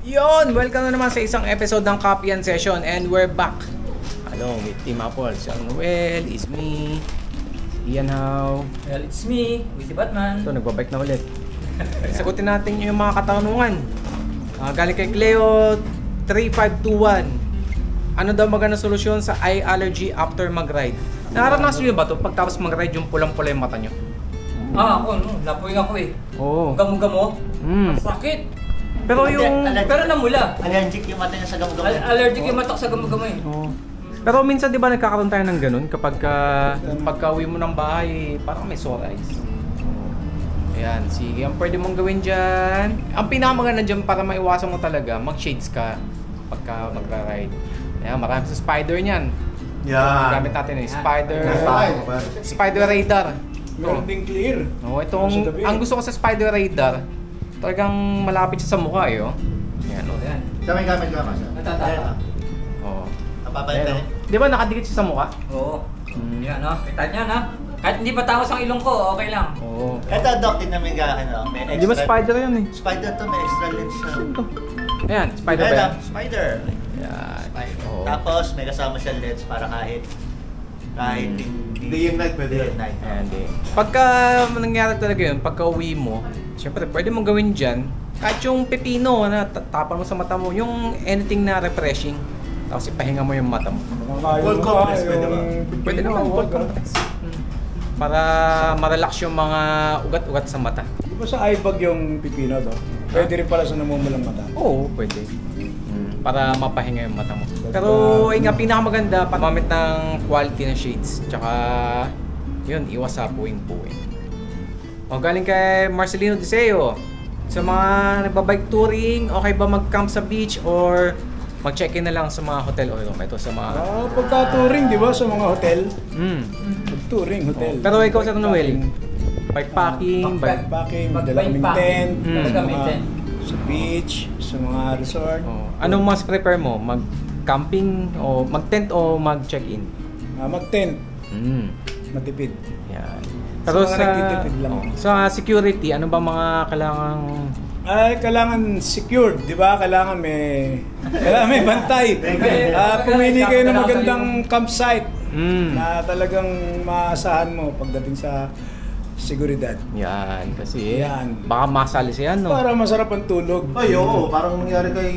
Yon! Welcome na naman sa isang episode ng Copy and Session and we're back along with Team Apple. Si Noel, is me, Ian How. Well, it's me, Witty Batman. Ito, nagbabike na ulit. Sagutin natin yung mga katanungan. Galing kay Cleo 3521. Ano daw magandang solusyon sa eye allergy after mag-ride? Naranasan nyo ba ito pagtapos mag-ride yung pulang-pula yung mata nyo? Ako, napuwing ako eh. Oo. Gamo-gamo. Ang sakit. Pero yung... Pero namula. Allergic yung mata niya sa gamo-gamo. Allergic yung mata ko sa gamo-gamo eh. Oo. Pero minsan di ba nagkakaroon tayo ng ganun kapag pagka-uwi mo ng bahay, parang may sore eyes. Ayan, sige. Ang pwede mong gawin dyan, ang pinakamaganda dyan para maiwasan mo talaga, mag-shades ka pagka magra-ride. Ayan, marami sa spider niyan. Yan. Gamit natin eh, Spider Radar. Meron ding clear. Itong, ang gusto ko sa Spider Radar, talagang malapit siya sa mukha eh, oh. Ayan, oh. Ayan. Gamit ka mas. Natatapa. Oo. Napapalitan. Di ba nakadikit siya sa mukha? Oo. Yan no, kita niya na. Kahit hindi patangos ang ilong ko, okay lang. Oo. Ito, Doc, din namin may extra. Di ba spider yan eh? Spider to, may extra lens siya. Ayan, spider ba yan? Spider. Ayan. Spider. Oo. Tapos, may kasama siya lens para kahit Day and night pwede day yan. and night. Ayan, di. Pagka nangyari talaga yun, pagka uwi mo, syempre pwede mong gawin dyan, kahit yung pepino na tapan mo sa mata mo, yung anything na refreshing, tapos ipahinga mo yung mata mo. Cold compress pwede ba? Pwede naman cold compress. Para ma-relax yung mga ugat-ugat sa mata. Di ba sa iBag yung pipino to? Pwede rin pala sa namumulang mata. Oo, pwede. Para mapahinga yung mata mo. Pero ayun nga, pinakamaganda, pagmamit ng quality ng shades. Tsaka, yun, iwas sa puwing-puwing. O, galing kay Marcelino Deseo. Sa mga nagbabike touring, okay ba mag-camp sa beach or mag-check-in na lang sa mga hotel o ito sa mga... Pagka-touring, di ba, sa mga hotel? Pag-touring, hotel. Pero ikaw sa Noel, bikepacking, Backpacking, dalaming tent, Dalaming mga tent. sa beach, sa mga resort. anong mas prepare mo? Mag-camping o mag-tent o mag-check-in? Mag-tent, matipid. Yan. Sa mga nagtitipid lang. Sa security, ano ba mga kailangang... Kailangan secured, di ba? Kailangan may bantay. Pumili kayo ng magandang campsite na talagang maasahan mo pagdating sa seguridad. Yan, kasi Yan. baka masali siya, no? Para masarap ang tulog. Ay, oo. Parang nangyari kay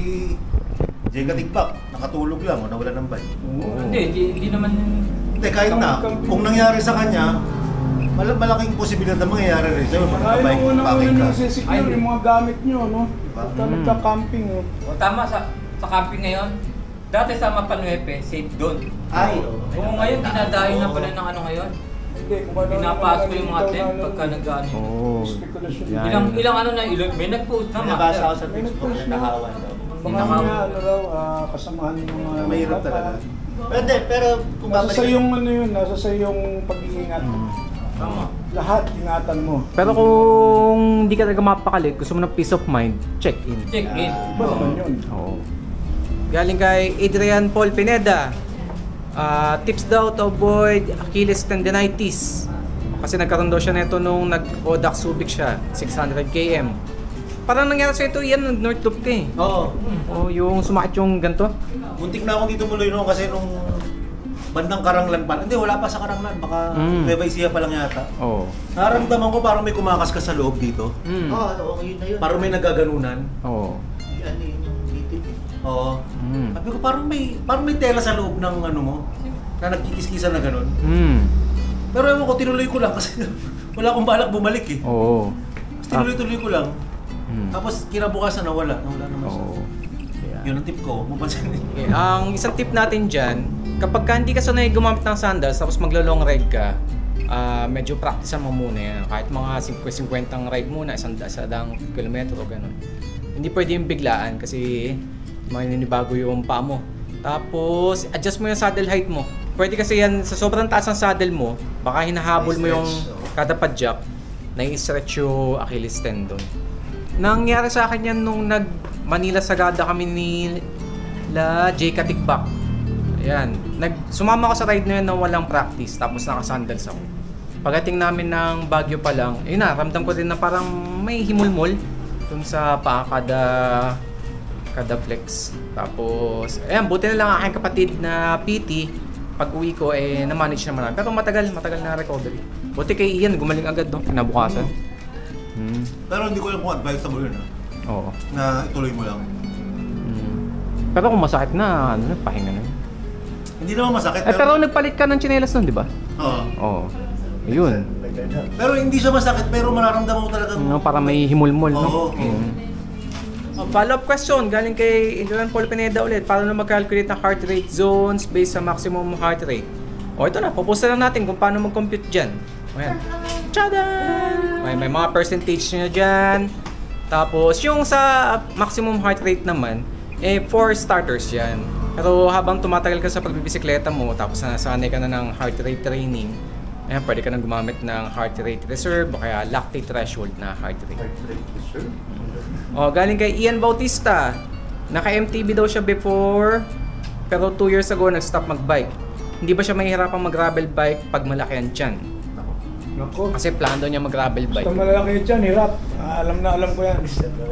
Jeka Tigpak. Nakatulog lang o nawala ng bike. Hindi naman. Hindi, kahit na. Kung nangyari sa kanya, malaking posibilidad na mangyayari rin sa'yo. Ay, Bike, yung packing una ka. nasa-secure yung mga gamit nyo, no? Pagka nagka-camping, no? O tama sa camping ngayon. Dati sa Mapanuepe, safe doon. Ay, oo. Kung ngayon, dinadayo na pala ng ano ngayon. Hindi, kung ano Pinapasok ko yung mga tent pagka nag-ano. Oo. Spekulasyon. Yan. Ilang ano na, may nag-post na. Pinabasa ako sa Facebook na nakawan daw. Baka nga, ano raw, kasamahan ng mga... Mahirap talaga. Pwede, pero kung Nasa sa babalik... yung ano yun, nasa sa yung pag-iingat. Tama. Lahat ingatan mo. Pero kung hindi ka talaga mapakalit, gusto mo ng peace of mind, check-in. Check in. Iba naman yun. Oo. Galing kay Adrian Paul Pineda. Tips daw to avoid Achilles tendinitis. Kasi nagkaroon daw siya nito nung nag-Odak Subic siya, 600 km. Parang nangyari sa ito, yan, North Loop ka eh. Oo. O yung sumakit yung ganito. Muntik na ako dito muloy noon kasi nung bandang Karanglan pa. Hindi, wala pa sa Karanglan. Baka Nueva Ecija pa lang yata. Oo. Naramdaman ko parang may kumakaskas sa loob dito. Oo, yun na yun. Parang may nagaganunan. Oo. Yan yung dito. Oo. Sabi ko parang may tela sa loob ng ano mo na nagkikis-kisan na ganun. Pero ewan ko, tinuloy ko lang kasi wala akong balak bumalik eh. Oo. Tapos tinuloy-tuloy ko lang. Tapos kinabukasan nawala naman siya. Oo. Yun ang tip ko, mapansin niyo. Okay. Ang isang tip natin dyan, kapag ka hindi ka sanay gumamit ng sandals tapos maglo-long ride ka, medyo practice mo muna yan. Kahit mga 50 ang ride muna, isang kilometro o gano'n. Hindi pwede yung biglaan kasi maninibago yung paa mo. Tapos, adjust mo yung saddle height mo. Pwede kasi yan, sa sobrang taas ng saddle mo, baka hinahabol mo yung kada padjak, nai-stretch yung Achilles tendon. Nangyari sa akin yan nung nag-Manila Sagada kami ni Jeka Tigpak. Ayan. Sumama ako sa ride na yun na walang practice, tapos naka-sandals ako. Pagdating namin ng Baguio pa lang, ramdam ko din na parang may himulmol dun sa paa Kada flex. Tapos, ayan, buti na lang aking kapatid na PT. Pag uwi ko, na-manage naman namin. Pero matagal na recovery. Buti kay Ian, gumaling agad, no? Kinabukasan. Pero hindi ko alam kung advisable yun, Oo. na ituloy mo lang. Pero kung masakit na, pahinga na yun. Hindi naman masakit, Pero nagpalit ka ng tsinelas nun, di ba? Oo. Oo. Ayun. Pero hindi siya masakit, pero mararamdaman mo talagang... Para may himulmol, no? Oo. Follow-up question, galing kay Adrian Paul Pineda ulit. Paano na mag-calculate ng heart rate zones based sa maximum heart rate? Ito na, puposta lang natin kung paano mag-compute dyan. Ayan. Tchadan! May mga percentage nyo dyan. Tapos, yung sa maximum heart rate naman, for starters yan. Pero habang tumatagal ka sa pagbibisikleta mo, tapos nasanay ka na ng heart rate training, ayan, pwede ka nang gumamit ng heart rate reserve o kaya lactate threshold na heart rate. Galing kay Ian Bautista. Naka-MTB daw siya before, pero 2 years ago nag-stop mag-bike. Hindi ba siya mahihirapang mag-gravel bike pag malaki ang tiyan? Nako. Kasi plano niya mag-gravel bike. Basta malalaki dyan, hirap. Alam ko yan.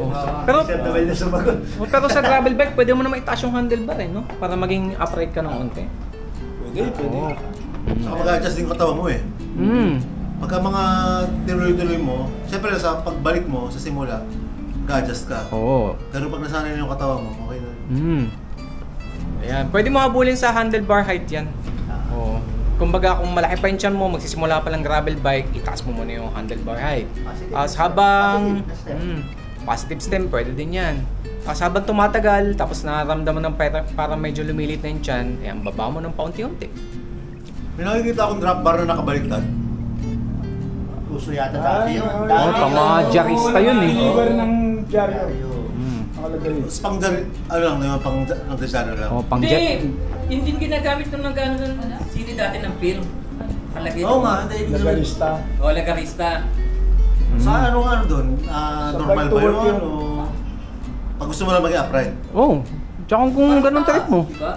Pero sa gravel bike, pwede mo naman itaas yung handlebar no? Para maging upright ka ng onte. Pwede. Saka mag-adjust din katawan mo Pagka mga tinuloy-tuloy mo, siyempre sa pagbalik mo sa simula, mag-adjust ka. Pero pag nasanay na yung katawan mo, okay na. Ayan, pwede mo habulin sa handlebar height yan. Kumbaga kung malaki pa yung tiyan mo, magsisimula pa lang gravel bike, itaas mo muna yung handlebar height. Habang positive stem, pwede din yan. Habang tumatagal, tapos nararamdaman ng parang medyo lumilit na yung tiyan, ayan, baba mo ng paunti-unti. May nakikita akong drop bar na nakabaliktad. Uso yata dati yun. Mga jarista yun Deliver ng dyaryo. Nakalagay. Pang designer lang. Hindi ginagamit ng mga gano'n sili dati ng film. Palagi. Oo nga, Lagarista. Lagarista. Sa ano doon? Normal ba yun? O pag gusto mo lang maging upright? Tsaka kung ganun trip mo. Diba?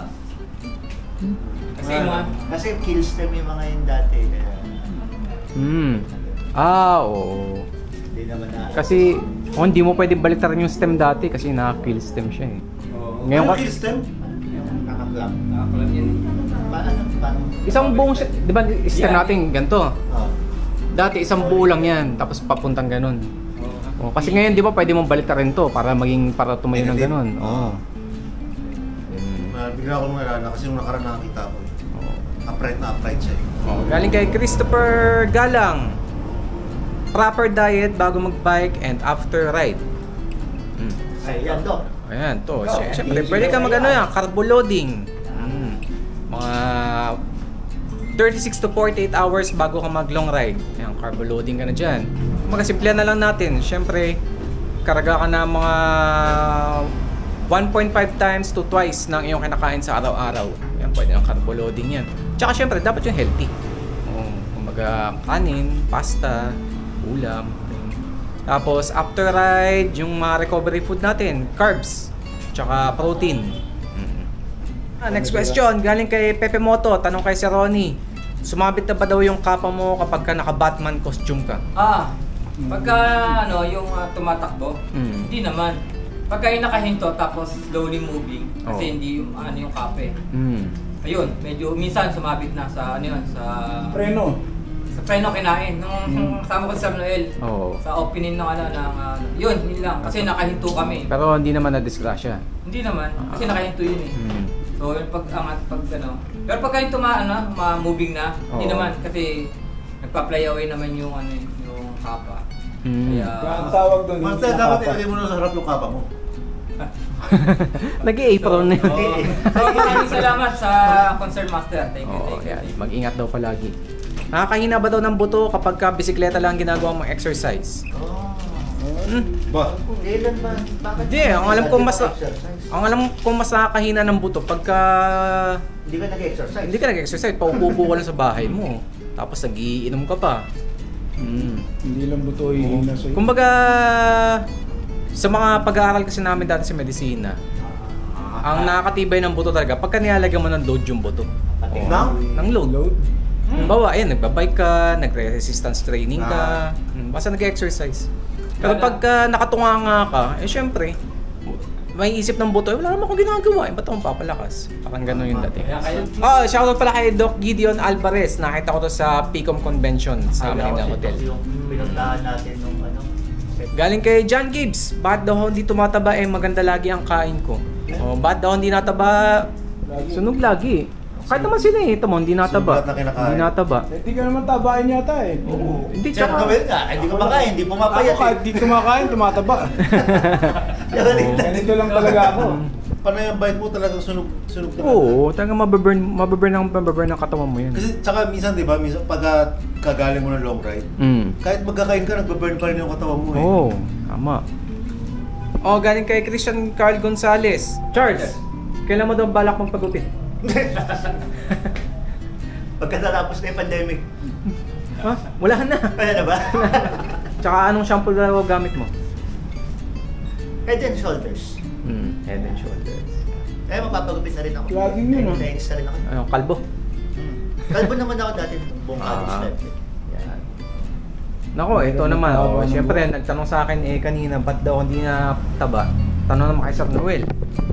Kasi kill stem yung mga yun dati. Oo. Hindi naman na. Kasi, hindi mo pwede baliktarin yung stem dati kasi naka-kill stem siya Ngayon Ano kill stem? Naka-clamp. Nakakulang yan. Paano? Isang buong di ba stem natin ganito? Dati isang buo lang yan, tapos papuntang ganun. Kasi ngayon di ba pwede mong baliktarin to para tumayo ng ganun. Bigla ko nung alala kasi yung nakaraan nakakita ko. Upright siya Galing kay Christopher Galang. Proper diet bago mag-bike and after ride. Ayan, Dok. Ayan, to. Siyempre, pwede ka carbo loading. Mga 36 to 48 hours bago ka mag-long ride. Ayan, carbo loading ka na dyan. Magasimple na lang natin. Siyempre, karaga ka na mga 1.5 times to twice ng iyong kinakain sa araw-araw. Ayan, pwede ng carbo loading yan. Tsaka siyempre, dapat yung healthy. Kumbaga, kanin, pasta, ulam. Tapos after ride, yung mga recovery food natin, carbs, tsaka protein. Next question, galing kay Pepe Moto, tanong kay si Ronnie. Sumabit na ba daw yung kapa mo kapag ka naka-Batman costume ka? Pagka yung tumatakbo, hindi naman. Pagka yung nakahinto tapos slowly moving, kasi hindi yung kape. Ayun, medyo minsan sumabit na sa sa Preno. Sa preno kinain nung kasama ko sa San Noel. Sa opening ng yun lang kasi nakahinto kami. Pero hindi naman na-disgrasya. Hindi naman kasi nakahinto yun So yung pag-angat pero pagka yung moving na, hindi naman kasi nagpa-play away naman yung yung kapa. Kaya Ang tawag doon. Marta, dapat ilagay mo na sa harap yung kapa mo. Nag-i-apron na yun. So maraming salamat sa Concert Master. Thank you. Mag-ingat daw palagi. Nakakahina ba daw ng buto kapag ka bisikleta lang ginagawa mong exercise? Ba? Kailan ba? Bakit? Hindi, ang alam kong mas nakakahina ng buto pagka Hindi ka nag-exercise. hindi ka nag-exercise, paupo ka lang sa bahay mo. Tapos nagiinom ka pa. Hindi lang buto hihina sa'yo. Kumbaga, sa mga pag-aaral kasi namin dati sa medisina, ang nakakatibay ng buto talaga pagka nilalagyan mo ng load yung buto. Ng load. Bawa, nagbabike ka, nagre-resistance training ka, basta nag-exercise. Pero pagka nakatunganga ka, syempre, may isip ng buto, wala naman akong ginagawa, ba't akong papalakas? Parang gano'n yung dating. Kaya Shoutout pala kay Doc Gideon Alvarez, nakita ko to sa PICOM Convention sa Manila Hotel. Yung pinuntahan natin nung ano. Galing kay John Gibbs, ba't daw hindi tumataba maganda lagi ang kain ko? Ba't daw hindi nataba? Sunog lagi. Kahit naman sila ito mo, hindi nataba. Hindi nataba. Hindi ka naman tabain yata eh. Oo. Hindi, Sir, gawin ka. Hindi kumakain, hindi pumapayat. Ako kahit di kumakain, tumataba. Ganito lang talaga ako. Panay ang bite mo talagang sunog talaga. Oo, talagang mababurn ang katawan mo yan. Kasi tsaka minsan, di ba, minsan pag kagaling mo ng long ride, kahit magkakain ka, nagbaburn pa rin yung katawan mo eh. Oo, tama. Galing kay Christian Carl Gonzalez. Charles, kailan mo daw balak magpagupit? Pagkatapos na yung pandemic. Ha? Wala na. Kaya na ba? Tsaka anong shampoo daw gamit mo? Head and Shoulders. Head and Shoulders. Kaya mapapagupit na rin ako. Laging yun, ah. Nainis na rin ako. Ano, kalbo? Kalbo naman ako dati buong college life. Yan. Nako, ito naman. Siyempre, nagtanong sa akin kanina, ba't daw hindi na taba? Tanong naman kay Sir Noel.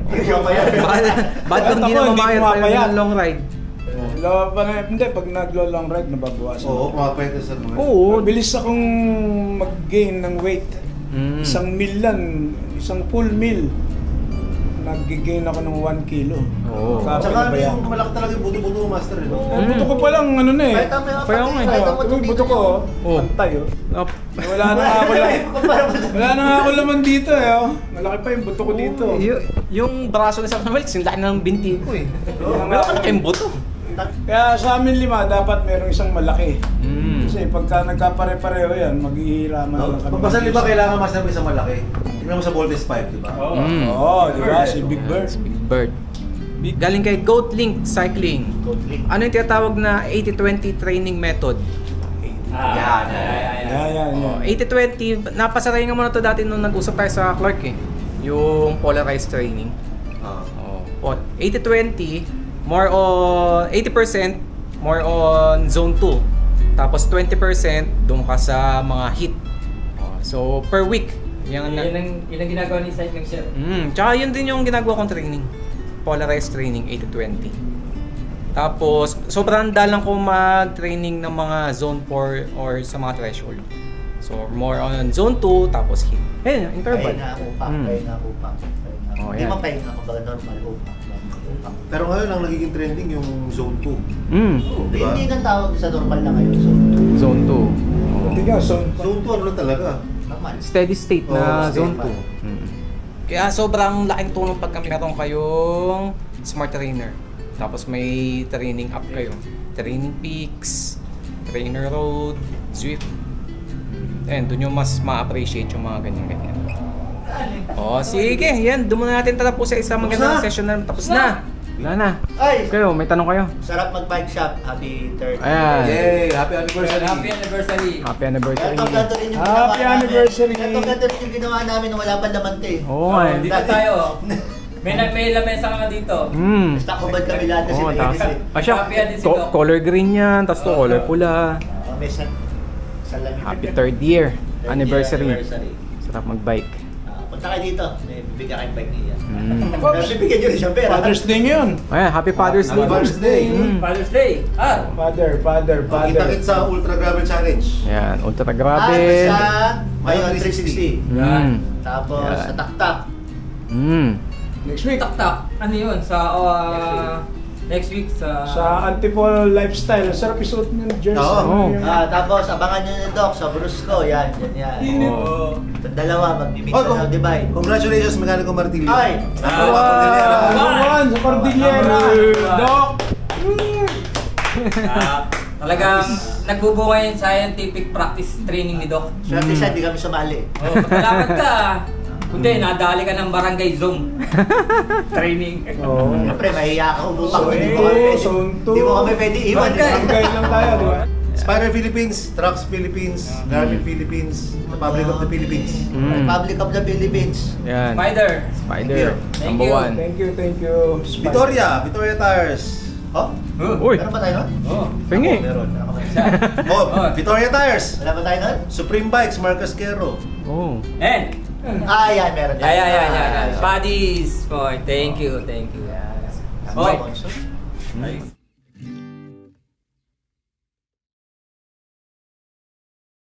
Ba't hindi na mamayat pa yung long ride? Hindi, pag naglo-long ride, nababawasan. Oo, pumapayat na sa mga. Oo. Mabilis akong mag-gain ng weight. Isang meal lang, isang full meal. Nag-gain ako ng 1 kilo. Oo. Tsaka yung malaki talaga yung buto-buto mo, master. Buto ko pa lang, ano na eh. Buto ko, pantay oh. Wala na nga ako lang. Wala na nga ako laman dito eh. Malaki pa yung buto ko dito. Yung braso ni Sir Noel, sinlaki na ng binti ko eh. Meron ka na kayong buto. Kaya sa amin 5, dapat merong isang malaki. Kasi pagka nagkapare-pareho yan, maghihiraman lang kami. Pagpasan di ba kailangan master mo isang malaki? Tingnan mo sa Voltes 5, di ba? Oo, di ba? Si Big Bird. Si Big Bird. Galing kay Goat Link Cycling. Ano yung tinatawag na 80-20 training method? Yan. 80-20, napasarayin mo na to dati nung nag-usap tayo sa Clark eh. Yung polarized training. 80-20, more on 80% more on zone 2. Tapos 20% doon ka sa mga hit. So per week, yun ang ginagawa ni cycling chef. Tsaka yun din yung ginagawa kong training. Polarized training 80-20. Tapos sobrang dalang ko mag-training ng mga zone 4 or sa mga threshold. So more on zone 2 tapos hit. Interval. Pahinga upak. Hindi yan. mapahinga ko ba normal upak. Pero ngayon ang nagiging trending yung zone 2. Diba? Hindi nang tawag sa normal na ngayon. Zone 2. Zone 2 ano lang talaga? Normal. Steady state na zone 2. Kaya sobrang laking tulong pag meron kayong smart trainer. Tapos may training app kayo. Training Peaks, Trainer Road, Zwift. Doon yung mas ma-appreciate yung mga ganyan-ganyan. Sige. Yan, doon muna natin tatapos sa isang magandang session na tapos na. Wala na. Ay! Kayo, may tanong kayo? Sarap mag-bike shop. Happy 30th. Ayan. Yay! Happy anniversary! Happy anniversary! Happy anniversary. Ganto rin yung Happy anniversary! Ganto rin yung ginawa namin nung wala pa lamante. Oo nga eh. Dito tayo. May lamesa nga dito. Basta kubad kami lahat kasi may edit. Siya, Happy din si Doc. color green yan, tapos to color pula. May salamin. Happy 3rd year anniversary. Sarap mag-bike. Punta kayo dito. May bibigyan kayong bike niya. Bibigyan nyo rin siyang pera. Father's Day ngayon. Ayan, Happy Father's Day. Father's Day! Father's Day! Father. Kita-kit sa Ultra Gravel Challenge. Yan, ultra Sa grabe. Mayon 360. Yan. Tapos sa Tak-Tak. Next week. Tak-tak. Ano yun? Sa next week sa Antipolo Lifestyle. Sarap isuot niyo ng jersey. Oo. Tapos abangan nyo ni Doc sa Brusco. Yan. Sa dalawa, magbibigyan ng Divide. Congratulations, Mechanico Martillo. Ay! Sa Cordillera. Doc! talagang nagbubunga yung scientific practice training ni Doc. Swerte siya, di kami sumali. Pagkalapad ka, kundi nadali ka ng barangay Zoom training. Siyempre, mahiya ka umupak. Hindi mo kami pwede iwan. Barangay lang tayo, di ba? Spider Philippines, Trucks Philippines, Garmin Philippines, Republic of the Philippines. Republic of the Philippines. Yan. Spider. Spider. Thank Number you. 1. Thank you. Victoria Tires. Oh? Uy! Meron pa tayo nun? Pingi! Meron. Meron pa Victoria Tires. Wala pa tayo nun? Supreme Bikes, Marcos Quero. Oh. And Yan, meron tayo. Yeah. Buddies point. Thank you. Yes. Oy. Nice.